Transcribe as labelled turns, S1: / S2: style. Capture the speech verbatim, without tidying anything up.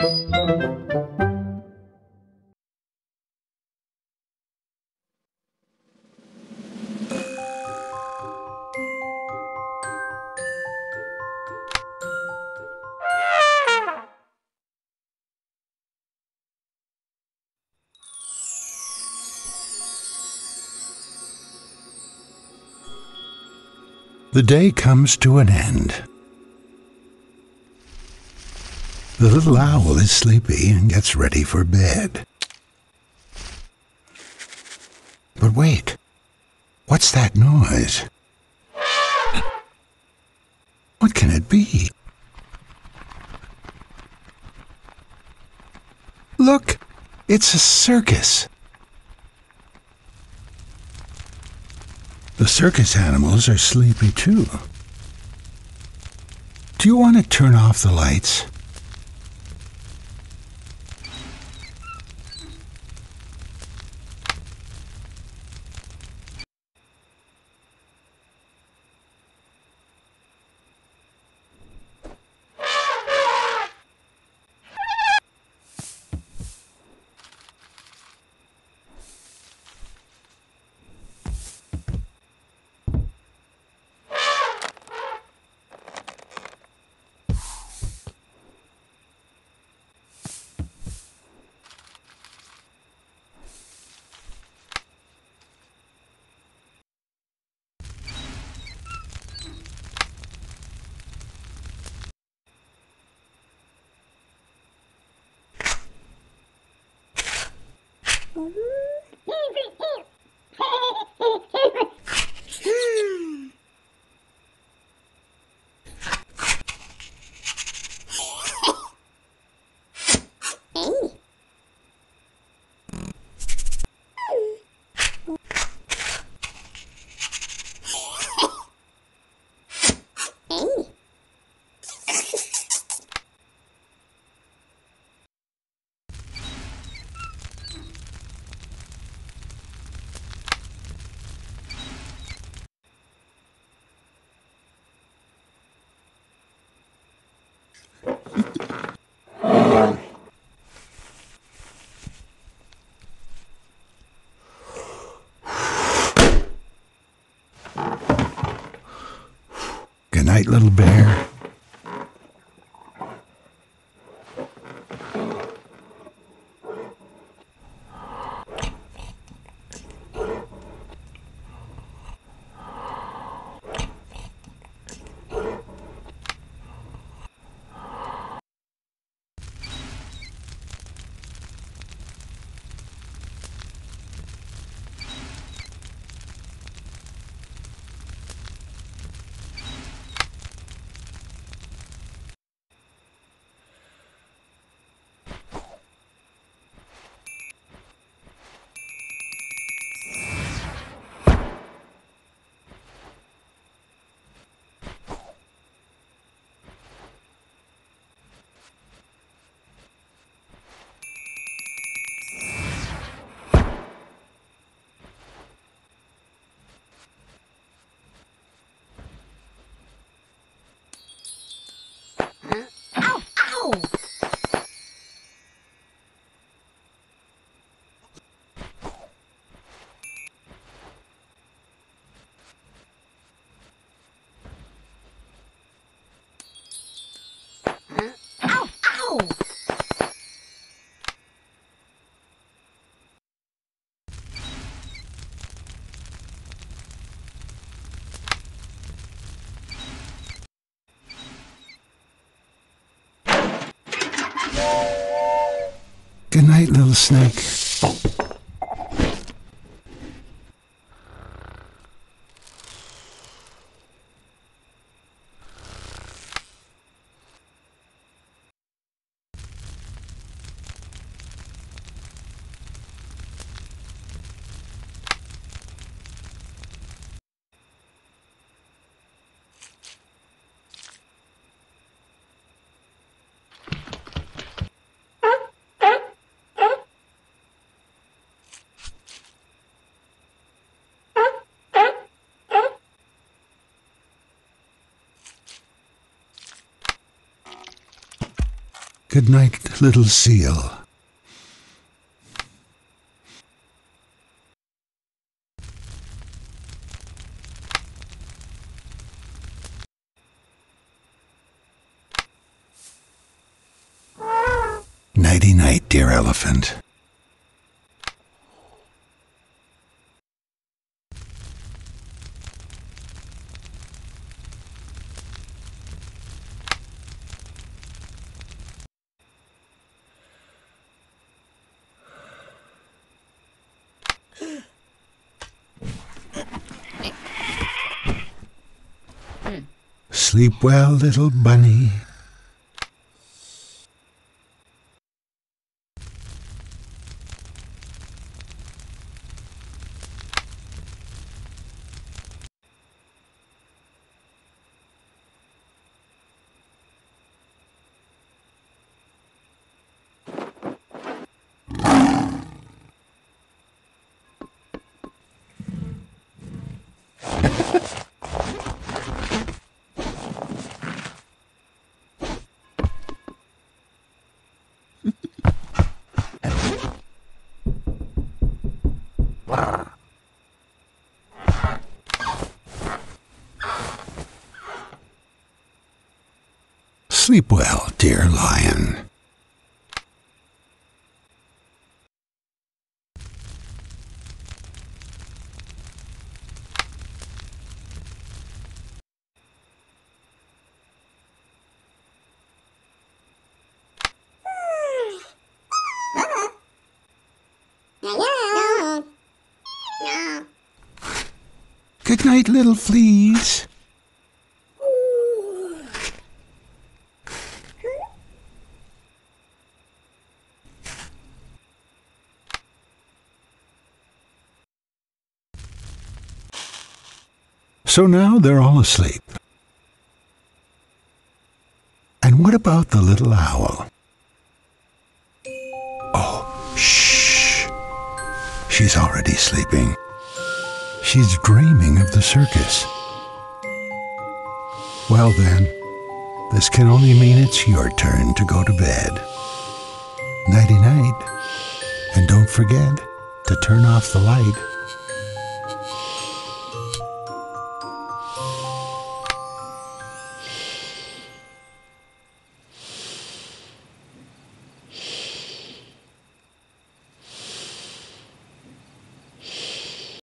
S1: The day comes to an end. The little owl is sleepy and gets ready for bed. But wait, what's that noise? What can it be? Look, it's a circus. The circus animals are sleepy too. Do you want to turn off the lights? Good night, little bear. Good night, little snake. Good night, little seal. Nighty night, dear elephant. Sleep well, little bunny. Sleep well, dear lion. Good night, little fleas. So now they're all asleep. And what about the little owl? Oh, shh. She's already sleeping. She's dreaming of the circus. Well then, this can only mean it's your turn to go to bed. Nighty night. And don't forget to turn off the light.